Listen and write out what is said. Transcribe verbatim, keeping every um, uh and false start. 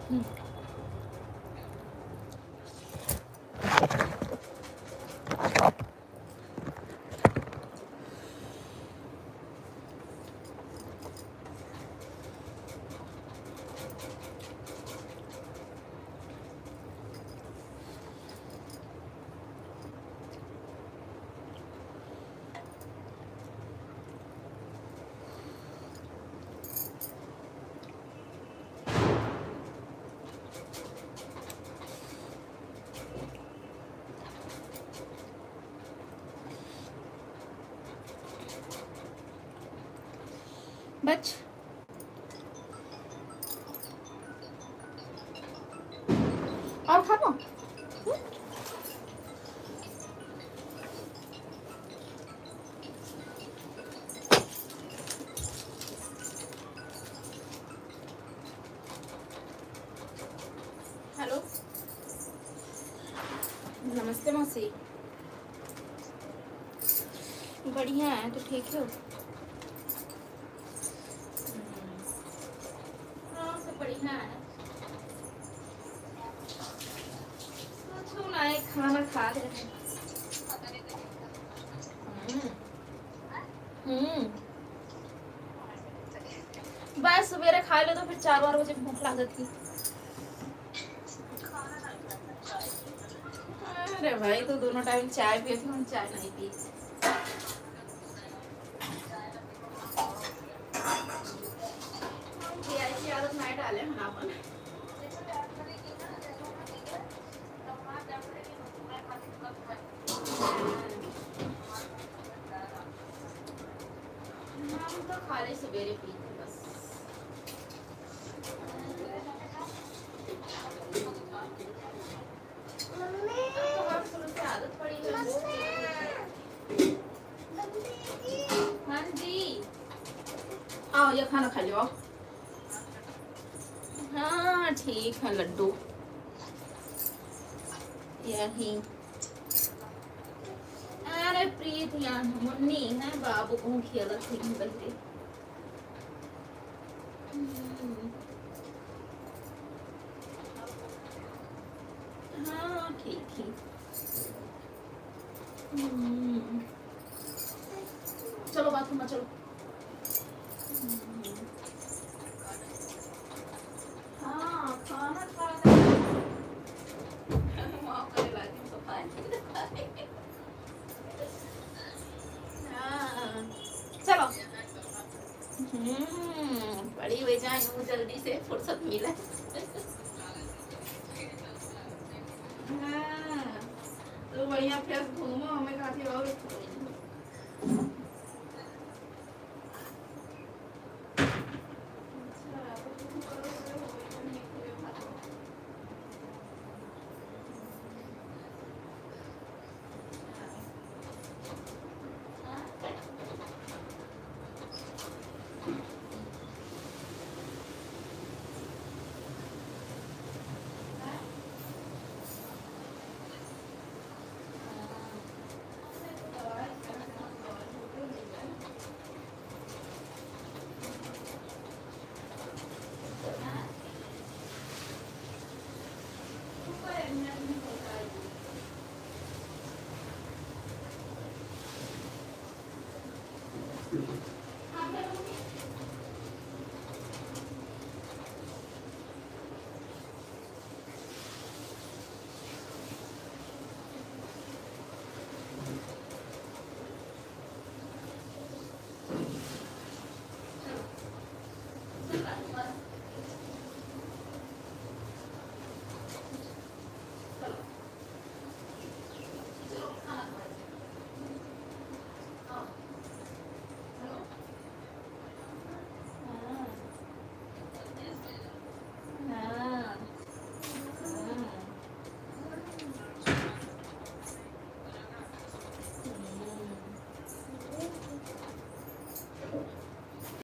बच और खा लो। हेलो, नमस्ते मौसी। बढ़िया है, तो ठीक हो? हाँ सब बढ़िया है। सुना है खाना खा रहे हैं। हम्म बस सवेरे खा लो तो फिर चार बार बजे भूख लगती। अरे भाई तो दोनों टाइम चाय पिए थे, हम चाय नहीं पी। ऐसी आदत नहीं डाले हम अपन। हम तो खाली सवेरे पीते बस। आदत पड़ी है। हाँ जी, आओ ये खाना खा लो। हाँ ठीक है लड्डू, यही। अरे प्रीत यार मुन्नी है बाबू को खेल थी बल्कि। हाँ ठीक ठीक। चलो बाथरूम में चलो। हाँ खाना खा चलो। हम्म बड़ी हुई जाए वो जल्दी से फुर्सत मिले। हाँ तो बढ़िया फ्रेश घूमो, हमें काफी और